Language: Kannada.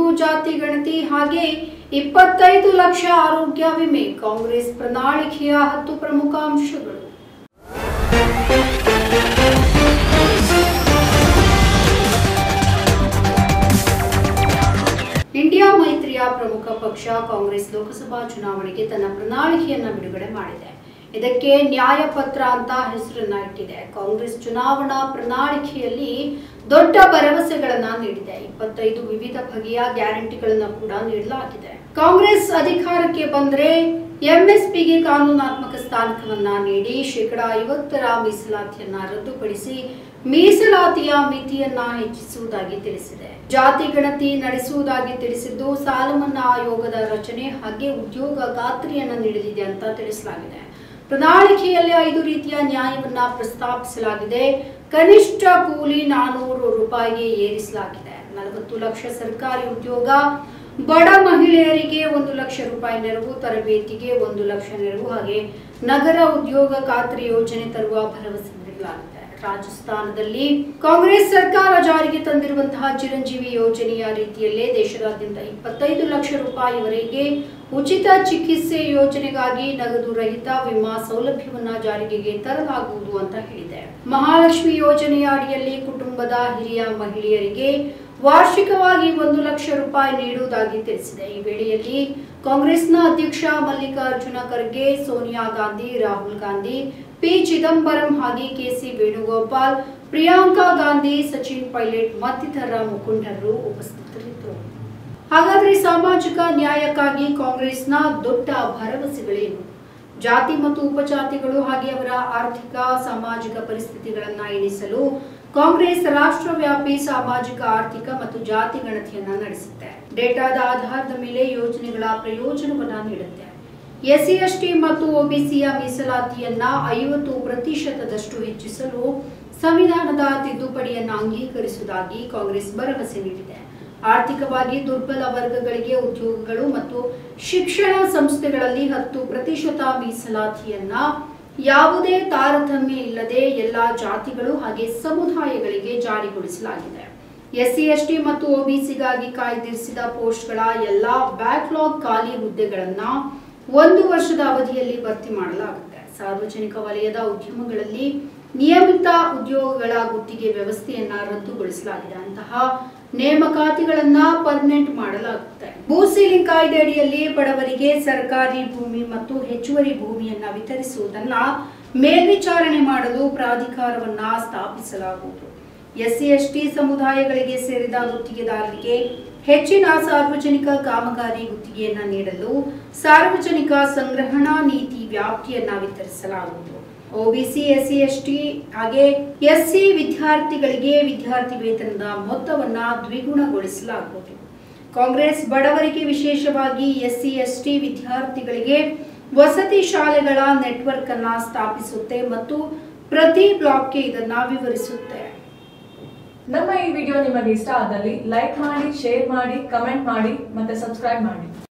ಜಾತಿ ಗಣತಿ ಹಾಗೆ 25 ಲಕ್ಷ ಆರೋಗ್ಯ ವಿಮೆ ಕಾಂಗ್ರೆಸ್ ಪ್ರಣಾಳಿಕೆಯ 10 ಪ್ರಮುಖ ಅಂಶಗಳು. ಇಂಡಿಯಾ ಮೈತ್ರಿಯ ಪ್ರಮುಖ ಪಕ್ಷ ಕಾಂಗ್ರೆಸ್ ಲೋಕಸಭಾ ಚುನಾವಣೆಗೆ ತನ್ನ ಪ್ರಣಾಳಿಕೆಯನ್ನು ಬಿಡುಗಡೆ ಮಾಡಿದೆ. ಇದಕ್ಕೆ ನ್ಯಾಯ ಪತ್ರ ಅಂತ ಹೆಸರನ್ನ ಇಟ್ಟಿದೆ. ಕಾಂಗ್ರೆಸ್ ಚುನಾವಣಾ ಪ್ರಣಾಳಿಕೆಯಲ್ಲಿ ದೊಡ್ಡ ಭರವಸೆಗಳನ್ನ ನೀಡಿದೆ. 25 ವಿವಿಧ ಬಗೆಯ ಗ್ಯಾರಂಟಿಗಳನ್ನ ಕೂಡ ನೀಡಲಾಗಿದೆ. ಕಾಂಗ್ರೆಸ್ ಅಧಿಕಾರಕ್ಕೆ ಬಂದ್ರೆ ಎಂಎಸ್ಪಿಗೆ ಕಾನೂನಾತ್ಮಕ ಸ್ಥಾನವನ್ನ ನೀಡಿ ಶೇಕಡಾ 50 ಮೀಸಲಾತಿಯನ್ನ ರದ್ದುಪಡಿಸಿ ಮೀಸಲಾತಿಯ ಮಿತಿಯನ್ನ ಹೆಚ್ಚಿಸುವುದಾಗಿ ತಿಳಿಸಿದೆ. ಜಾತಿ ಗಣತಿ ನಡೆಸುವುದಾಗಿ ತಿಳಿಸಿದ್ದು, ಸಾಲ ಮನ್ನಾ ಆಯೋಗದ ರಚನೆ ಹಾಗೆ ಉದ್ಯೋಗ ಖಾತ್ರಿಯನ್ನ ನೀಡಲಿದೆ ಅಂತ ತಿಳಿಸಲಾಗಿದೆ. ಪ್ರಣಾಳಿಕೆಯಲ್ಲಿ 5 ರೀತಿಯ ನ್ಯಾಯವನ್ನ ಪ್ರಸ್ತಾಪಿಸಲಾಗಿದೆ. ಕನಿಷ್ಠ ಕೂಲಿ 400 ರೂಪಾಯಿಗೆ ಏರಿಸಲಾಗಿದೆ. 40 ಲಕ್ಷ ಸರ್ಕಾರಿ ಉದ್ಯೋಗ, ಬಡ ಮಹಿಳೆಯರಿಗೆ 1 ಲಕ್ಷ ರೂಪಾಯಿ ನೆರವು, ತರಬೇತಿಗೆ 1 ಲಕ್ಷ ನೆರವು ಹಾಗೆ ನಗರ ಉದ್ಯೋಗ ಖಾತ್ರಿ ಯೋಜನೆ ತರುವ ಭರವಸೆ ನೀಡಲಾಗಿದೆ. ರಾಜಸ್ಥಾನದಲ್ಲಿ ಕಾಂಗ್ರೆಸ್ ಸರ್ಕಾರ ಜಾರಿಗೆ ತಂದಿರುವಂತಹ ಚಿರಂಜೀವಿ ಯೋಜನೆಯ ರೀತಿಯಲ್ಲೇ ದೇಶದಾದ್ಯಂತ 25 ಲಕ್ಷ ರೂಪಾಯಿವರೆಗೆ ಉಚಿತ ಚಿಕಿತ್ಸೆ ಯೋಜನೆಗಾಗಿ ನಗದು ರಹಿತ ವಿಮಾ ಸೌಲಭ್ಯವನ್ನ ಜಾರಿಗೆ ತರಲಾಗುವುದು ಅಂತ ಹೇಳಿದೆ. ಮಹಾಲಕ್ಷ್ಮಿ ಯೋಜನೆಯ ಅಡಿಯಲ್ಲಿ ಕುಟುಂಬದ ಹಿರಿಯ ಮಹಿಳೆಯರಿಗೆ ವಾರ್ಷಿಕವಾಗಿ 1 ಲಕ್ಷ ರೂಪಾಯಿ ನೀಡುವುದಾಗಿ ತಿಳಿಸಿದೆ. ಈ ವೇಳೆಯಲ್ಲಿ ಕಾಂಗ್ರೆಸ್ನ ಅಧ್ಯಕ್ಷ ಮಲ್ಲಿಕಾರ್ಜುನ ಖರ್ಗೆ, ಸೋನಿಯಾ ಗಾಂಧಿ, ರಾಹುಲ್ ಗಾಂಧಿ, ಪಿ ಚಿದಂಬರಂ ಹಾಗೆ ಕೆಸಿ ವೇಣುಗೋಪಾಲ್, ಪ್ರಿಯಾಂಕಾ ಗಾಂಧಿ, ಸಚಿನ್ ಪೈಲಟ್ ಮತ್ತಿತರ ಮುಖಂಡರು ಉಪಸ್ಥಿತರಿದ್ದರು. ಹಾಗಾದ್ರೆ ಸಾಮಾಜಿಕ ನ್ಯಾಯಕ್ಕಾಗಿ ಕಾಂಗ್ರೆಸ್ನ ದೊಡ್ಡ ಭರವಸೆಗಳೇನು? ಜಾತಿ ಮತ್ತು ಉಪಜಾತಿಗಳು ಹಾಗೆ ಅವರ ಆರ್ಥಿಕ ಸಾಮಾಜಿಕ ಪರಿಸ್ಥಿತಿಗಳನ್ನ ಎಣಿಸಲು ಕಾಂಗ್ರೆಸ್ ರಾಷ್ಟ್ರವ್ಯಾಪಿ ಸಾಮಾಜಿಕ ಆರ್ಥಿಕ ಮತ್ತು ಜಾತಿ ಗಣತಿಯನ್ನ ನಡೆಸುತ್ತೆ. ಡೇಟಾದ ಆಧಾರದ ಮೇಲೆ ಯೋಜನೆಗಳ ಪ್ರಯೋಜನವನ್ನ ನೀಡುತ್ತೆ. ಎಸ್ಸಿ ಎಸ್ಟಿ ಮತ್ತು ಒಬಿಸಿಯ ಮೀಸಲಾತಿಯನ್ನ 50% ಹೆಚ್ಚಿಸಲು ಸಂವಿಧಾನದ ತಿದ್ದುಪಡಿಯನ್ನ ಅಂಗೀಕರಿಸುವುದಾಗಿ ಕಾಂಗ್ರೆಸ್ ಭರವಸೆ ನೀಡಿದೆ. ಆರ್ಥಿಕವಾಗಿ ದುರ್ಬಲ ವರ್ಗಗಳಿಗೆ ಉದ್ಯೋಗಗಳು ಮತ್ತು ಶಿಕ್ಷಣ ಸಂಸ್ಥೆಗಳಲ್ಲಿ 10% ಮೀಸಲಾತಿಯನ್ನ ಯಾವುದೇ ತಾರತಮ್ಯ ಇಲ್ಲದೆ ಎಲ್ಲಾ ಜಾತಿಗಳು ಹಾಗೆ ಸಮುದಾಯಗಳಿಗೆ ಜಾರಿಗೊಳಿಸಲಾಗಿದೆ. ಎಸ್ಸಿ ಎಸ್ಟಿ ಮತ್ತು ಒಬಿಸಿಗಾಗಿ ಕಾಯ್ದಿರಿಸಿದ ಪೋಸ್ಟ್ಗಳ ಎಲ್ಲಾ ಬ್ಯಾಕ್ಲಾಗ್ ಖಾಲಿ ಹುದ್ದೆಗಳನ್ನ 1 ವರ್ಷದ ಅವಧಿಯಲ್ಲಿ ಭರ್ತಿ ಮಾಡಲಾಗುತ್ತೆ. ಸಾರ್ವಜನಿಕ ವಲಯದ ಉದ್ಯಮಗಳಲ್ಲಿ ನಿಯಮಿತ ಉದ್ಯೋಗಗಳ ಗುತ್ತಿಗೆ ವ್ಯವಸ್ಥೆಯನ್ನ ರದ್ದುಗೊಳಿಸಲಾಗಿದೆ. ಅಂತಹ ನೇಮಕಾತಿಗಳನ್ನ ಪರ್ಮನೆಂಟ್ ಮಾಡಲಾಗುತ್ತೆ. ಭೂ ಸೀಲಿಂಗ್ ಕಾಯ್ದೆ ಅಡಿಯಲ್ಲಿ ಬಡವರಿಗೆ ಸರ್ಕಾರಿ ಭೂಮಿ ಮತ್ತು ಹೆಚ್ಚುವರಿ ಭೂಮಿಯನ್ನ ವಿತರಿಸುವುದನ್ನ ಮೇಲ್ವಿಚಾರಣೆ ಮಾಡಲು ಪ್ರಾಧಿಕಾರವನ್ನ ಸ್ಥಾಪಿಸಲಾಗುವುದು. ಎಸ್ಸಿ ಎಸ್ಟಿ ಸಮುದಾಯಗಳಿಗೆ ಸೇರಿದ ಗುತ್ತಿಗೆದಾರರಿಗೆ ಹೆಚ್ಚಿನ ಸಾರ್ವಜನಿಕ ಕಾಮಗಾರಿ ಗುತ್ತಿಗೆಯನ್ನ ನೀಡಲು ಸಾರ್ವಜನಿಕ ಸಂಗ್ರಹಣಾ ನೀತಿ ವ್ಯಾಪ್ತಿಯನ್ನ ವಿತರಿಸಲಾಗುವುದು. ಒಬಿಸಿ, ಎಸ್ಸಿ ಎಸ್ಟಿ ಹಾಗೆ ಎಸ್ಸಿ ವಿದ್ಯಾರ್ಥಿಗಳಿಗೆ ವಿದ್ಯಾರ್ಥಿ ವೇತನದ ಮೊತ್ತವನ್ನ ದ್ವಿಗುಣಗೊಳಿಸಲಾಗುವುದು. ಕಾಂಗ್ರೆಸ್ ಬಡವರಿಗೆ ವಿಶೇಷವಾಗಿ ಎಸ್ಸಿ ಎಸ್ಟಿ ವಿದ್ಯಾರ್ಥಿಗಳಿಗೆ ವಸತಿ ಶಾಲೆಗಳ ನೆಟ್ವರ್ಕ್ ಅನ್ನ ಸ್ಥಾಪಿಸುತ್ತೆ ಮತ್ತು ಪ್ರತಿ ಬ್ಲಾಕ್ಗೆ ಇದನ್ನ ವಿವರಿಸುತ್ತೆ. ನಮ್ಮ ಈ ವಿಡಿಯೋ ನಿಮಗೆ ಇಷ್ಟ ಆದಲ್ಲಿ ಲೈಕ್ ಮಾಡಿ, ಶೇರ್ ಮಾಡಿ, ಕಮೆಂಟ್ ಮಾಡಿ ಮತ್ತೆ ಸಬ್ಸ್ಕ್ರೈಬ್ ಮಾಡಿ.